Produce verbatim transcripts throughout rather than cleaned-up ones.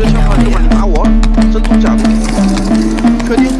这枪法，一会儿你打我，真毒假毒，确定？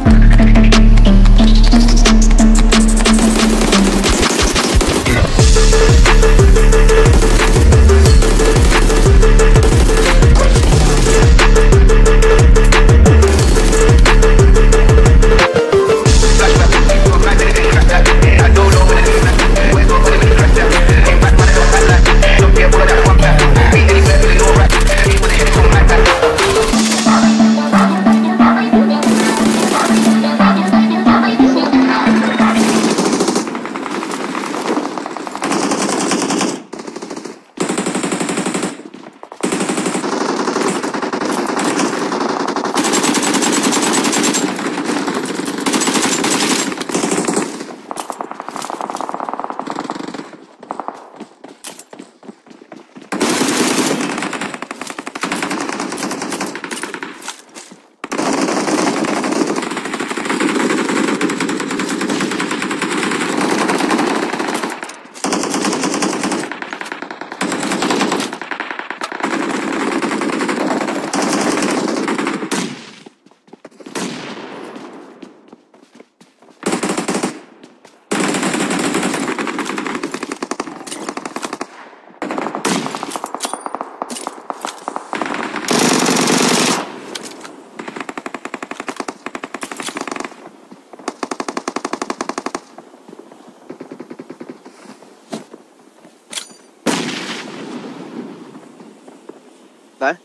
来。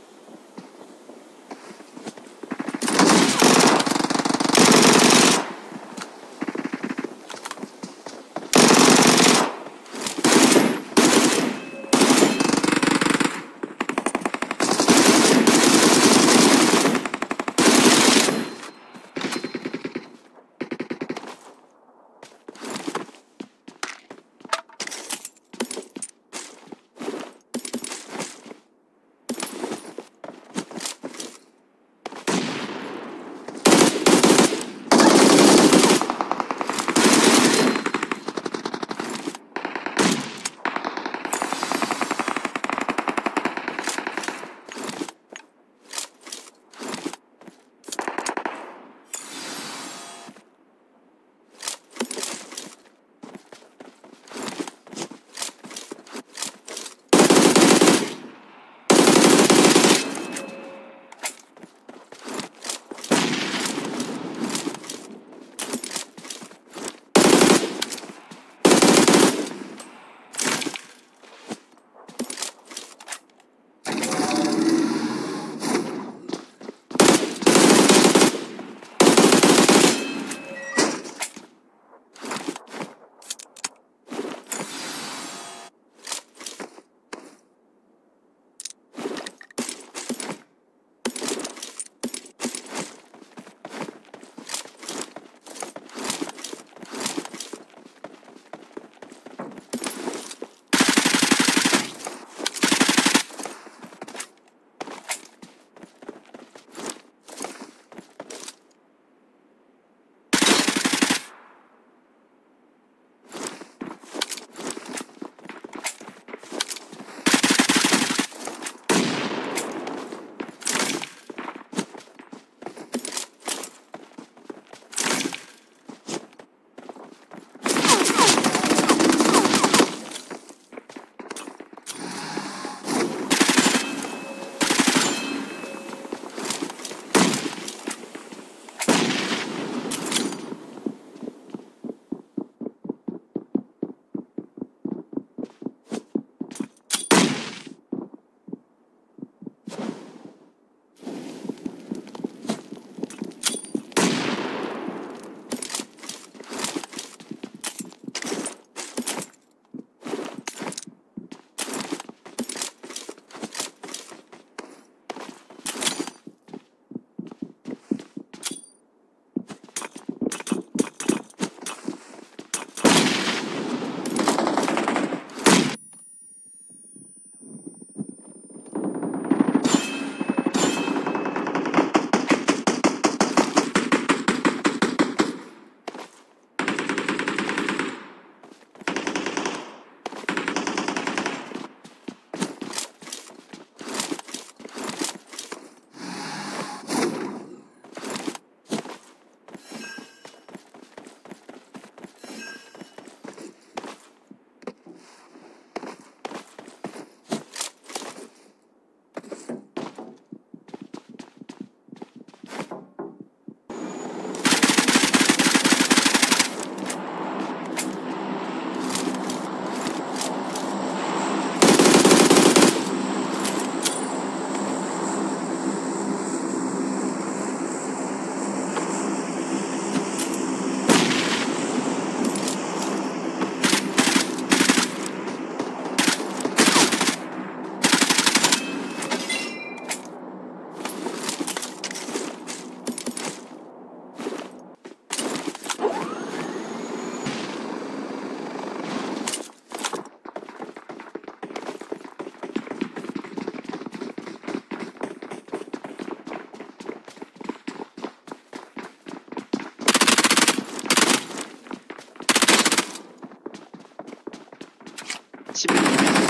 七百里面。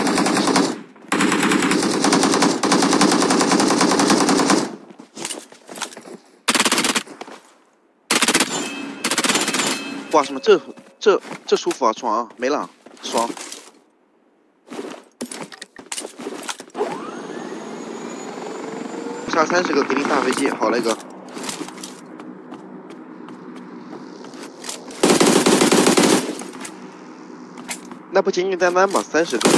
哇，什么这这这舒服啊，爽啊，没了，爽。杀三十个给你大飞机，好嘞哥。那不简简单单吗？三十个。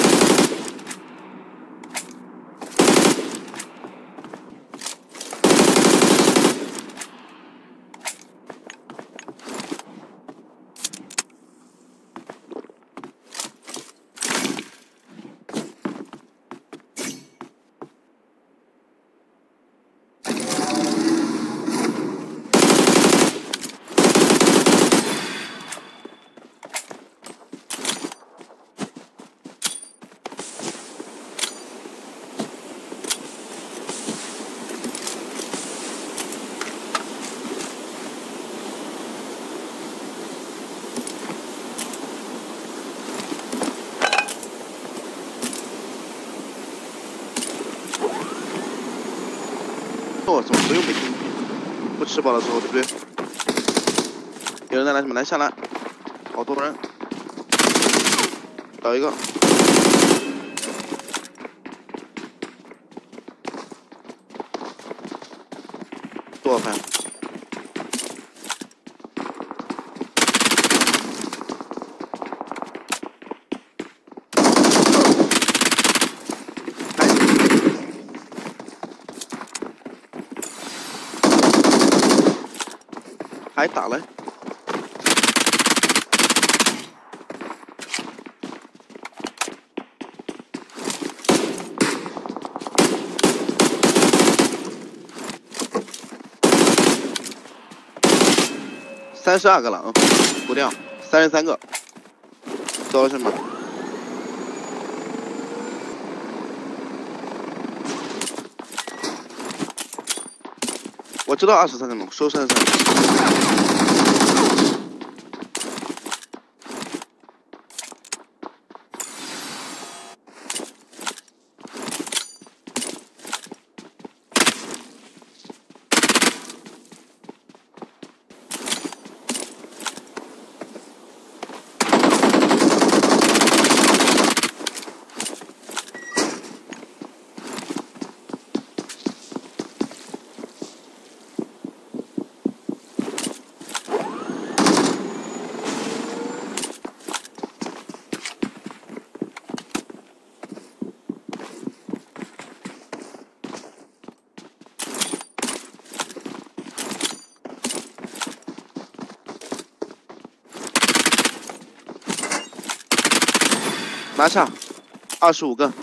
哦，怎么都又没听？不吃饱的时候，对不对？有人在来什么？来下来，好多人，倒一个。多少分？还打嘞？三十二个了，嗯，不掉，三十三个，走什么？我知道二十三个龙，收三十三。拿下，二十五个。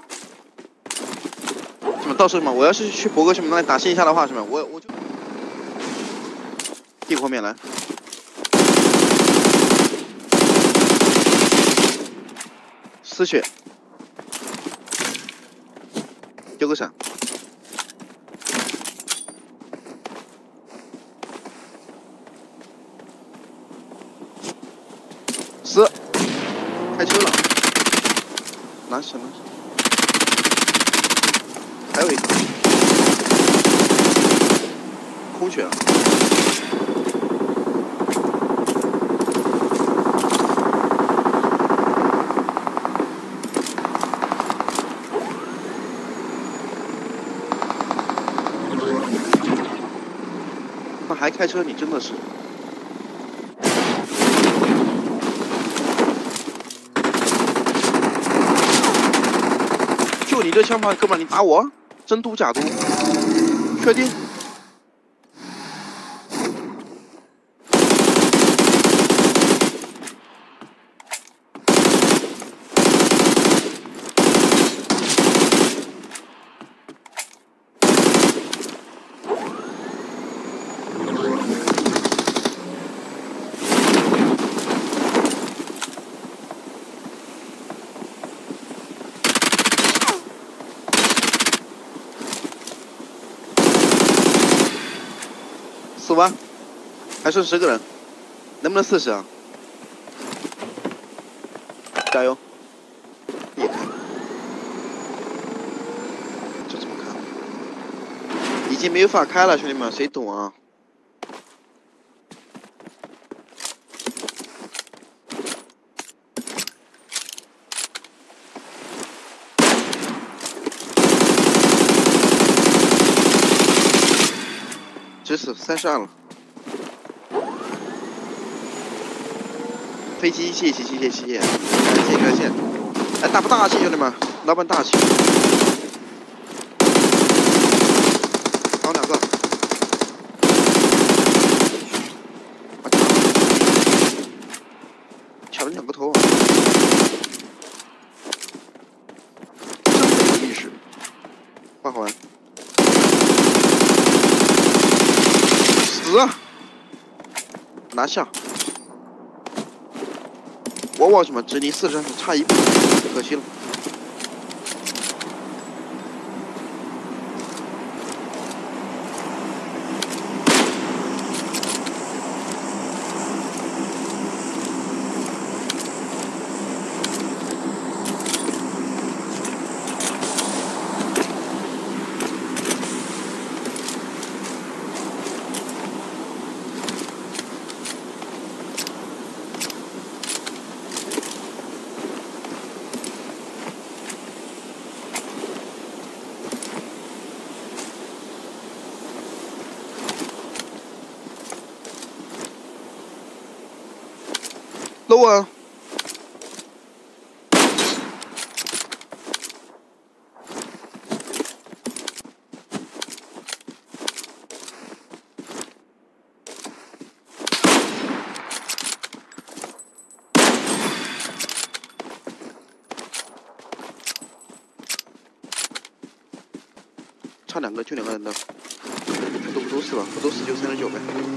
什么到时候什么？我要是去博个什么那里打线下的话，什么我我就地后面来。丝血，丢个闪。死，开车了。拿起拿起，还有一个空血啊！那还开车，你真的是。就你这枪法，哥们儿，你打我？真嘟假嘟？确定？死完，还剩十个人，能不能四十啊？加油！ 经没有法开了，兄弟们，谁懂啊？直死三十二了。飞机，谢谢谢谢谢谢，感谢感谢。哎，大不大气，兄弟们，老板大气。搞两个。 抢了两个头、啊，真没有意识。换好完，死啊！拿下！我往什么？只离四十，差一步，可惜了。low 啊！差两个，就两个人的，都不都死了，不都死就三十九呗。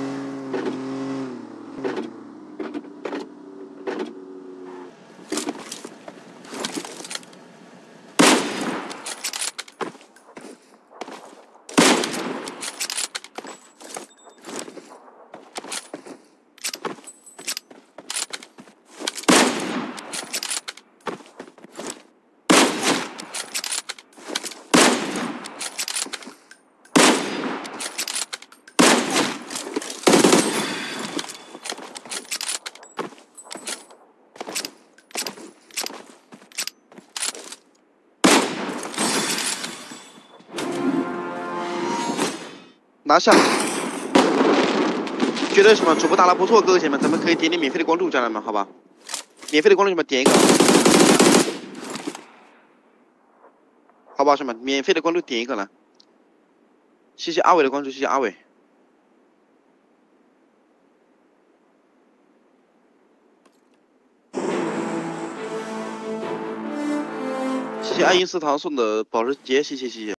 拿下！觉得什么主播打得不错，哥哥姐们，咱们可以点点免费的关注，家人们，好吧？免费的关注，你们点一个，好不好，兄弟们？免费的关注点一个来，谢谢阿伟的关注，谢谢阿伟，谢谢爱因斯坦送的保时捷，谢谢谢谢。